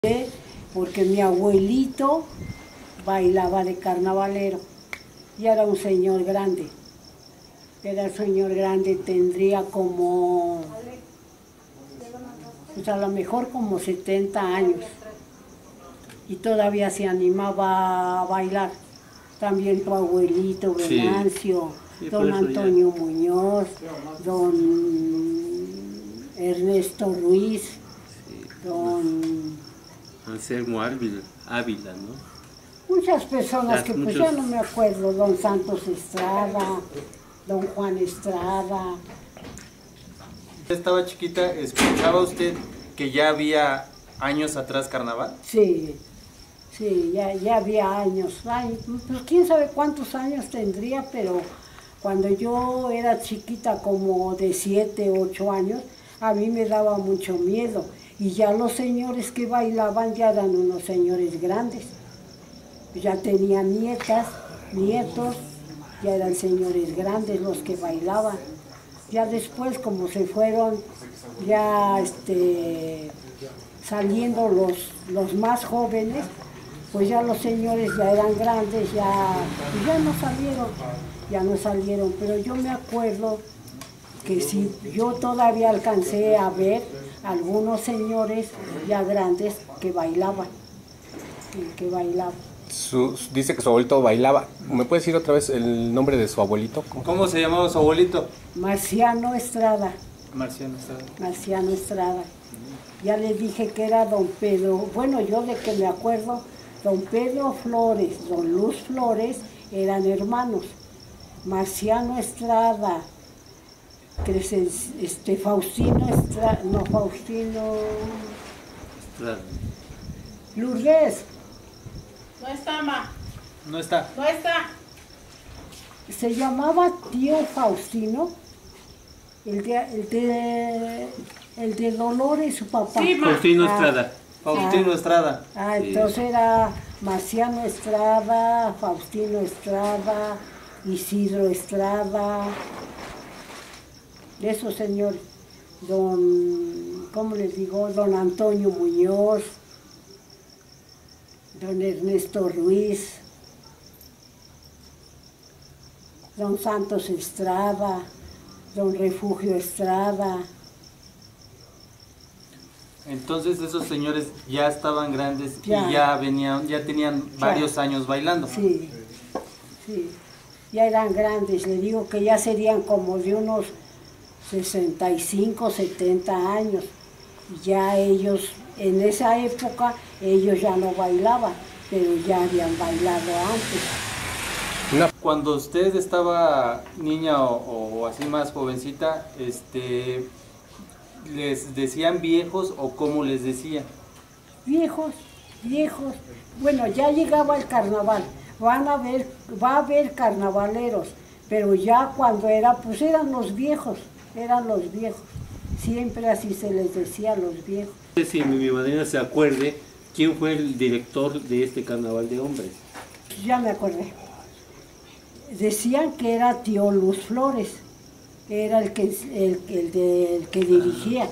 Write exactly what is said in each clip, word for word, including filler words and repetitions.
Porque mi abuelito bailaba de carnavalero y era un señor grande. Era un señor grande, tendría como, pues a lo mejor como setenta años. Y todavía se animaba a bailar. También tu abuelito, Venancio, sí. Sí, don Antonio ya. Muñoz, don Ernesto Ruiz, sí. Don Anselmo Ávila, Ávila, ¿no? Muchas personas Las, que muchos... pues ya no me acuerdo, don Santos Estrada, don Juan Estrada. Estaba chiquita, ¿escuchaba usted que ya había años atrás carnaval? Sí, sí, ya, ya había años. Ay, pues quién sabe cuántos años tendría, pero cuando yo era chiquita, como de siete, ocho años, a mí me daba mucho miedo. Y ya los señores que bailaban ya eran unos señores grandes. Ya tenían nietas, nietos, ya eran señores grandes los que bailaban. Ya después, como se fueron ya este, saliendo los, los más jóvenes, pues ya los señores ya eran grandes, ya, ya no salieron, ya no salieron. Pero yo me acuerdo que sí, yo todavía alcancé a ver algunos señores ya grandes que bailaban, que bailaban. Su, dice que su abuelito bailaba. ¿Me puede decir otra vez el nombre de su abuelito? ¿Cómo, ¿Cómo se llamaba su abuelito? Marciano Estrada. Marciano Estrada. Marciano Estrada. Ya les dije que era don Pedro, bueno, yo de que me acuerdo, don Pedro Flores, don Luz Flores eran hermanos. Marciano Estrada, este, Faustino Estrada, no, Faustino... Estrada. Lourdes. No está, ma. No está. No está. Se llamaba tío Faustino, el de, el de, el de Dolores, su papá. Sí, ma. Faustino Ah, Estrada. Faustino ah, Estrada. Ah, Sí. entonces era Marciano Estrada, Faustino Estrada, Isidro Estrada, de esos señores. Don, ¿cómo les digo? Don Antonio Muñoz, don Ernesto Ruiz, don Santos Estrada, don Refugio Estrada. Entonces esos señores ya estaban grandes Ya. y ya venían, ya tenían Ya. varios años bailando. Sí, sí, ya eran grandes, le digo que ya serían como de unos sesenta y cinco, setenta años. Ya ellos, en esa época, ellos ya no bailaban, pero ya habían bailado antes. No. Cuando usted estaba niña o, o así más jovencita, este, ¿les decían viejos o cómo les decían? Viejos, viejos. Bueno, ya llegaba el carnaval, van a ver, va a haber carnavaleros, pero ya cuando era, pues eran los viejos, eran los viejos. Siempre así se les decía a los viejos. No sé si mi madrina se acuerde quién fue el director de este carnaval de hombres. Ya me acordé. Decían que era tío Luz Flores, era el que, el, el de, el que dirigía,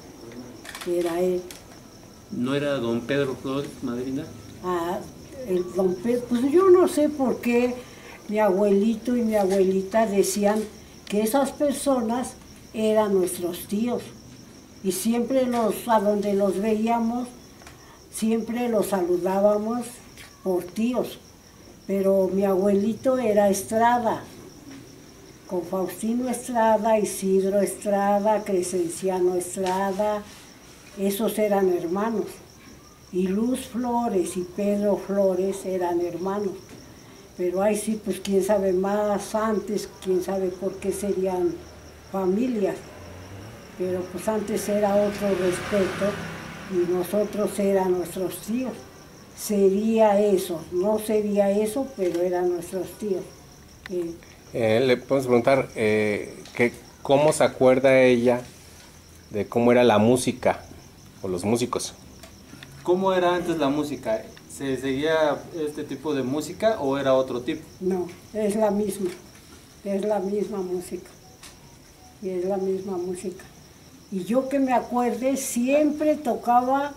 era él. ¿No era don Pedro Flores, madrina? Ah, el don Pedro, pues yo no sé por qué mi abuelito y mi abuelita decían que esas personas eran nuestros tíos. Y siempre los, a donde los veíamos, siempre los saludábamos por tíos. Pero mi abuelito era Estrada, con Faustino Estrada, Isidro Estrada, Crescenciano Estrada, esos eran hermanos. Y Luz Flores y Pedro Flores eran hermanos. Pero ahí sí, pues quién sabe más antes, quién sabe por qué serían familias. Pero pues antes era otro respeto y nosotros eran nuestros tíos. Sería eso, no sería eso, pero eran nuestros tíos. Eh, Eh, le podemos preguntar eh, que, cómo se acuerda ella de cómo era la música o los músicos. ¿Cómo era antes la música? ¿Se seguía este tipo de música o era otro tipo? no, es la misma, es la misma música, y es la misma música. Y yo que me acuerde, siempre tocaba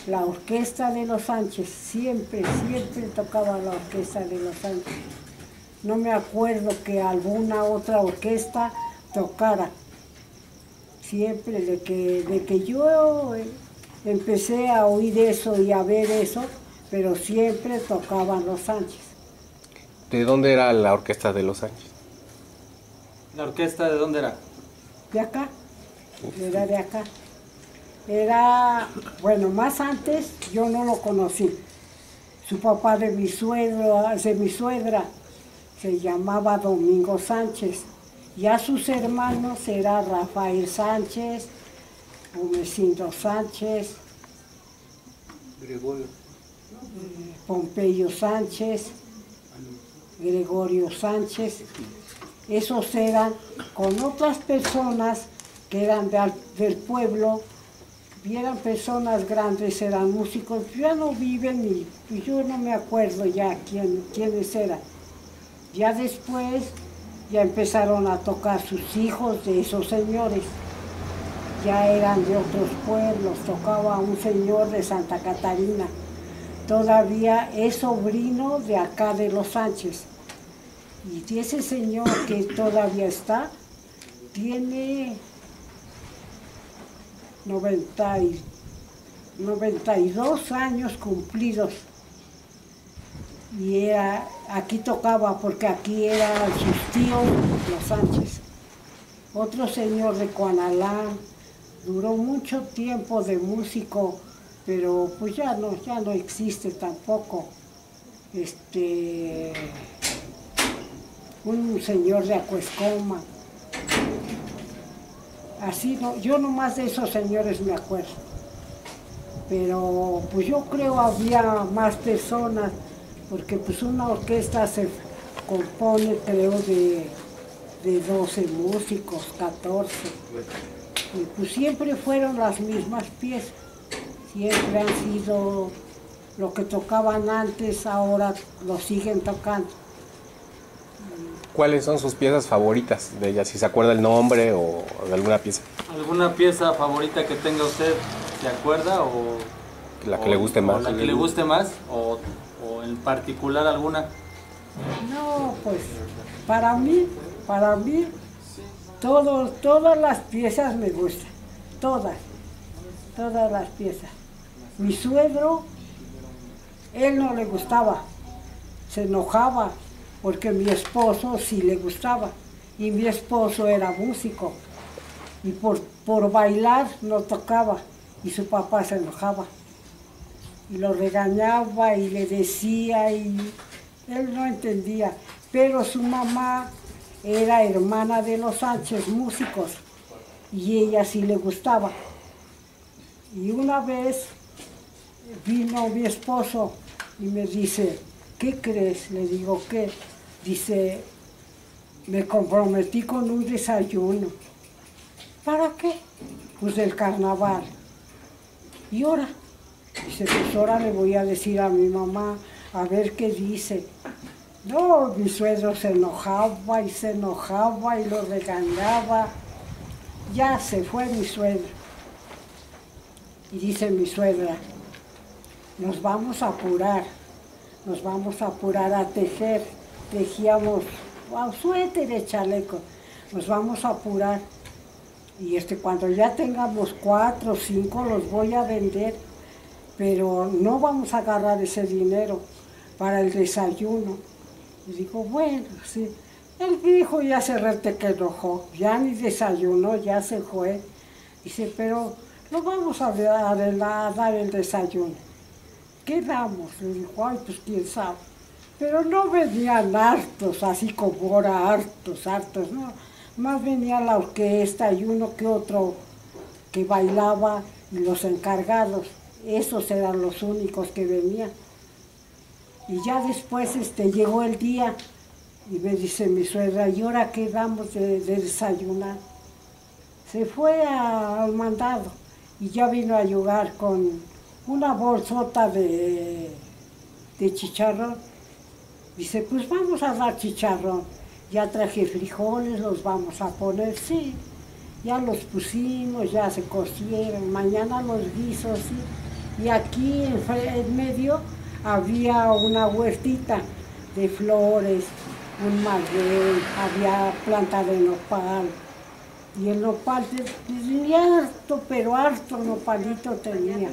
la orquesta de los Sánchez, siempre, siempre tocaba la orquesta de los Sánchez. No me acuerdo que alguna otra orquesta tocara. Siempre de que, de que yo empecé a oír eso y a ver eso, pero siempre tocaban los Sánchez. ¿De dónde era la orquesta de los Sánchez? ¿La orquesta de dónde era? De acá, era de acá. Era, bueno, más antes yo no lo conocí. Su papá de mi suegro, de mi suegra, se llamaba Domingo Sánchez. Y a sus hermanos era Rafael Sánchez, Humecindo Sánchez, Gregorio. Pompeyo Sánchez, Gregorio Sánchez. Esos eran con otras personas que eran de al- del pueblo, y eran personas grandes, eran músicos. Ya no viven y, y yo no me acuerdo ya quién, quiénes eran. Ya después ya empezaron a tocar sus hijos de esos señores. Ya eran de otros pueblos, tocaba un señor de Santa Catarina. Todavía es sobrino de acá de los Sánchez. Y de ese señor que todavía está, tiene noventa y, noventa y dos años cumplidos. Y era, aquí tocaba porque aquí eran sus tíos los Sánchez. Otro señor de Cuanalán, duró mucho tiempo de músico, pero pues ya no, ya no existe tampoco. Este, un señor de Acuescoma. Así, no, yo nomás de esos señores me acuerdo. Pero pues yo creo había más personas, porque pues una orquesta se compone creo de, de doce músicos, catorce. Y pues siempre fueron las mismas piezas. Siempre han sido lo que tocaban antes, ahora lo siguen tocando. ¿Cuáles son sus piezas favoritas de ella? Si se acuerda el nombre o de alguna pieza, ¿Alguna pieza favorita que tenga usted, se acuerda? O, la que o- le guste o más. la que le guste más, o, o en particular alguna. No, pues para mí, para mí, todo, todas las piezas me gustan, todas, todas las piezas. Mi suegro, él no le gustaba, se enojaba, porque mi esposo sí le gustaba, y mi esposo era músico, y por, por bailar no tocaba, y su papá se enojaba, y lo regañaba y le decía, y él no entendía, pero su mamá era hermana de los Sánchez, músicos, y ella sí le gustaba. Y una vez vino mi esposo y me dice, ¿qué crees? Le digo, ¿qué? Dice, me comprometí con un desayuno. ¿Para qué? Pues del carnaval. ¿Y ahora? Dice, pues ahora le voy a decir a mi mamá, a ver qué dice. No, mi suegro se enojaba y se enojaba y lo regañaba. Ya se fue mi suegro. Y dice mi suegra, nos vamos a apurar, nos vamos a apurar a tejer. Tejíamos wow, suéteres, chalecos, nos vamos a apurar. Y este, cuando ya tengamos cuatro o cinco los voy a vender, pero no vamos a agarrar ese dinero para el desayuno. Y digo, bueno, sí. El hijo ya se rete que enojó, ya ni desayunó, ya se fue. Dice, pero no vamos a dar, a dar el desayuno. ¿Qué damos? Le dijo, ay, pues quién sabe. Pero no venían hartos, así como ahora, hartos, hartos, no. Más venía la orquesta y uno que otro que bailaba y los encargados. Esos eran los únicos que venían. Y ya después este, llegó el día y me dice mi suegra, ¿y ahora qué damos de, de desayunar? Se fue a- al mandado y ya vino a ayudar con una bolsota de, de chicharrón. Dice, pues vamos a dar chicharrón. Ya traje frijoles, los vamos a poner, sí. Ya los pusimos, ya se cocieron, mañana los guisos, sí. Y aquí en, en medio había una huertita de flores, un maguey, había planta de nopal. Y el nopal tenía harto, pero harto nopalito tenía.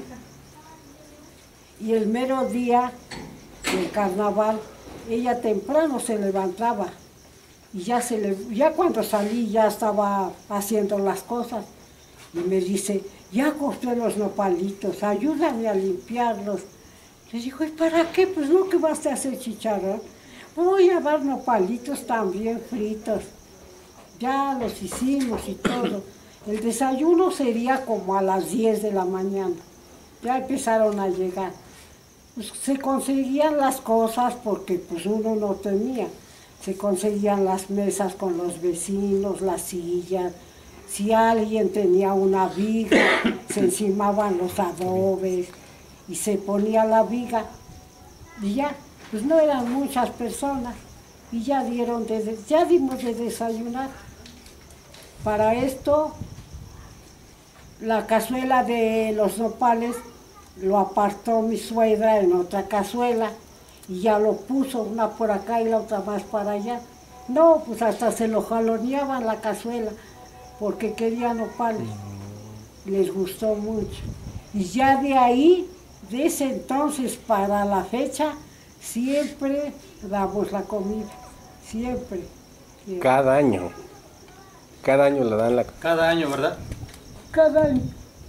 Y el mero día del carnaval, ella temprano se levantaba. Y ya, se le, ya cuando salí ya estaba haciendo las cosas. Y me dice, ya corté los nopalitos, ayúdame a limpiarlos. Le digo, ¿y para qué? Pues no, que vas a hacer chicharrón. Voy a dar nopalitos también fritos. Ya los hicimos y todo. El desayuno sería como a las diez de la mañana. Ya empezaron a llegar. Pues se conseguían las cosas porque pues uno no tenía. Se conseguían las mesas con los vecinos, las sillas. Si alguien tenía una viga, se encimaban los adobes y se ponía la viga. Y ya, pues no eran muchas personas. Y ya dieron de, ya dimos de desayunar. Para esto, la cazuela de los nopales lo apartó mi suegra en otra cazuela y ya lo puso, una por acá y la otra más para allá. No, pues hasta se lo jaloneaban la cazuela porque querían nopales. Les gustó mucho. Y ya de ahí, de ese entonces para la fecha, siempre damos la comida. Siempre. siempre. Cada año. Cada año le dan la... Cada año, ¿verdad? Cada año.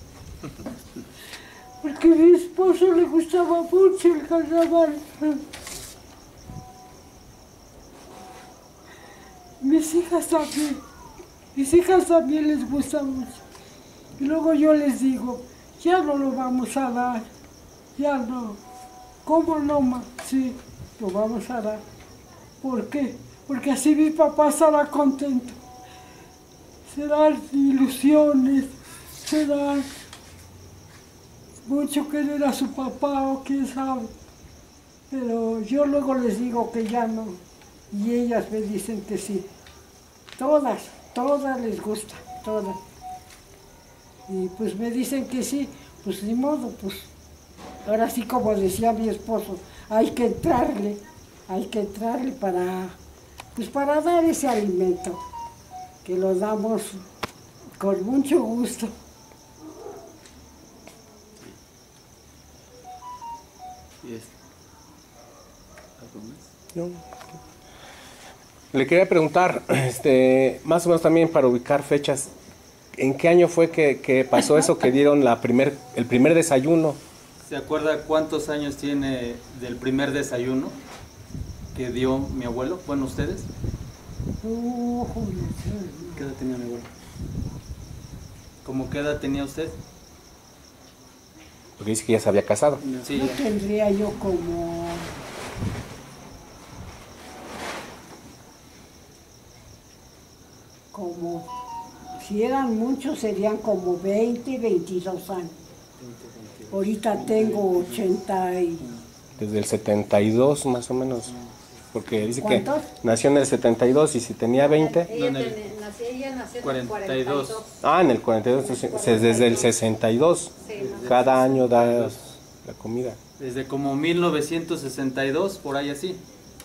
Porque a mi esposo le gustaba mucho el carnaval. Mis hijas también. Mis hijas también les gusta mucho. Y luego yo les digo, ya no lo vamos a dar. Ya no. ¿Cómo no, ma? Sí, lo vamos a dar. ¿Por qué? Porque así mi papá estará contento. Se dan ilusiones, se dan mucho querer a su papá o quién sabe. Pero yo luego les digo que ya no. Y ellas me dicen que sí. Todas, todas les gusta, todas. Y pues me dicen que sí, pues ni modo, pues ahora sí como decía mi esposo, hay que entrarle, hay que entrarle para, pues para dar ese alimento, que lo damos con mucho gusto. Y es- ¿Algo más? No. Le quería preguntar, este, más o menos también para ubicar fechas, ¿en qué año fue que, que pasó eso, que dieron la primer, el primer desayuno? ¿Se acuerda cuántos años tiene del primer desayuno que dio mi abuelo? Bueno, ustedes. Uh, ¿Qué edad tenía mi abuelo? ¿Cómo qué edad tenía usted? Porque dice que ya se había casado. Sí, no ya. tendría yo como... como... si eran muchos serían como veinte, veintidós años. Ahorita tengo ochenta y... Desde el setenta y dos más o menos. Porque dice que ¿Cuántos? nació en el setenta y dos y si tenía veinte... Ella, ¿Dónde? tiene- nació, ella nació en cuarenta y dos. Ah, en el cuarenta y dos, entonces, desde el sesenta y dos. Sí, más Cada año da la comida. Desde como mil novecientos sesenta y dos, por ahí así.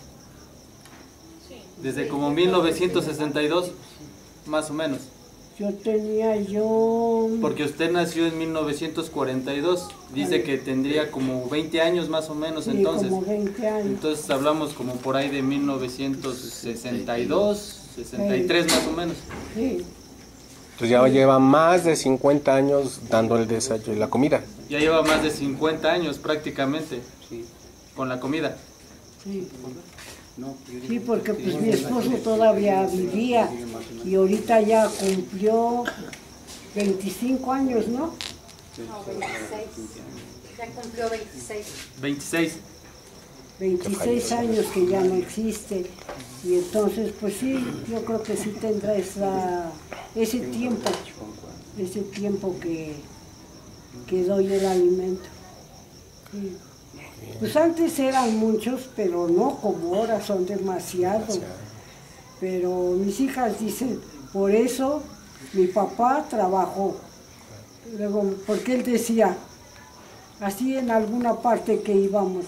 Desde como mil novecientos sesenta y dos, más o menos. Yo tenía yo... Porque usted nació en mil novecientos cuarenta y dos. Dice que tendría como veinte años más o menos sí, entonces. como veinte años. Entonces hablamos como por ahí de mil novecientos sesenta y dos, sesenta y tres más o menos. Sí, Entonces ya lleva más de cincuenta años dando el desayuno, la comida. Ya lleva más de cincuenta años prácticamente con la comida. sí. Sí, porque pues mi esposo todavía vivía y ahorita ya cumplió veinticinco años, ¿no? No, veintiséis. Ya cumplió veintiséis. veintiséis. veintiséis años que ya no existe. Y entonces, pues sí, yo creo que sí tendrá esa, ese tiempo, ese tiempo que, que doy el alimento. Sí. Pues antes eran muchos, pero no como ahora, son demasiados. Pero mis hijas dicen, por eso mi papá trabajó. Luego, porque él decía, así en alguna parte que íbamos.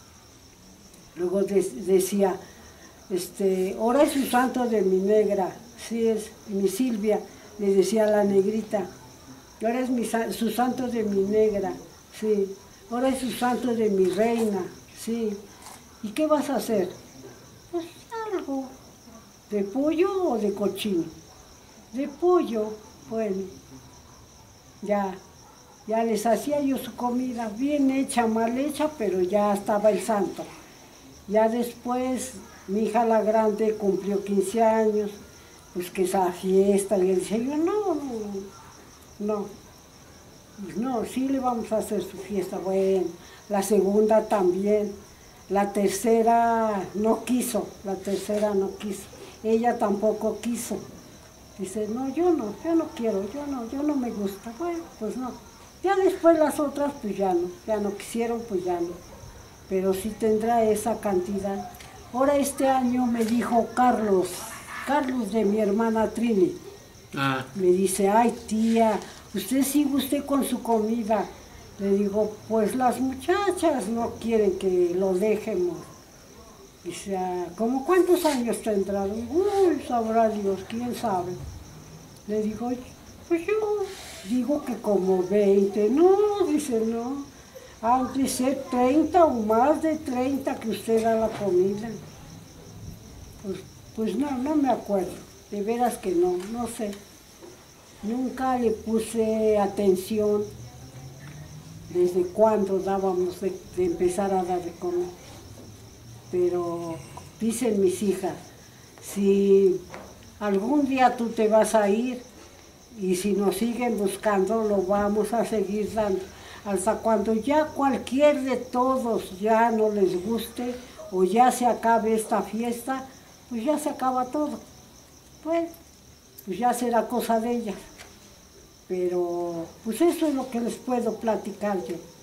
Luego de, decía, este, ahora es su santo de mi negra, sí es mi Silvia, le decía a la negrita, ahora es mi, su santo de mi negra, sí, ahora es su santo de mi reina, sí. ¿Y qué vas a hacer? Pues algo, de pollo o de cochino. De pollo, bueno, ya, ya les hacía yo su comida, bien hecha, mal hecha, pero ya estaba el santo. Ya después, mi hija la grande cumplió quince años, pues que esa fiesta, y él decía yo, no, no, no, no, sí le vamos a hacer su fiesta, bueno, la segunda también, la tercera no quiso, la tercera no quiso, ella tampoco quiso. Dice, no, yo no, yo no quiero, yo no, yo no me gusta. Bueno, pues no. Ya después las otras, pues ya no, ya no quisieron, pues ya no. Pero sí tendrá esa cantidad. Ahora este año me dijo Carlos, Carlos de mi hermana Trini. Ah. Me dice, ay tía, usted sigue usted con su comida. Le digo, pues las muchachas no quieren que lo dejemos. Dice, ¿cómo cuántos años tendrá? Uy, sabrá Dios, quién sabe. Le digo, pues yo digo que como veinte. No, dice, no. Han de ser treinta o más de treinta que usted da la comida. Pues, pues no, no me acuerdo. De veras que no, no sé. Nunca le puse atención desde cuándo dábamos de, de empezar a dar de comer. Pero dicen mis hijas, si algún día tú te vas a ir y si nos siguen buscando, lo vamos a seguir dando. Hasta cuando ya cualquier de todos ya no les guste o ya se acabe esta fiesta, pues ya se acaba todo. Pues, pues ya será cosa de ellas. Pero pues eso es lo que les puedo platicar yo.